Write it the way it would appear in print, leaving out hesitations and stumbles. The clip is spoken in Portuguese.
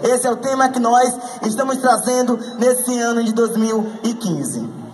Esse é o tema que nós estamos trazendo nesse ano de 2015.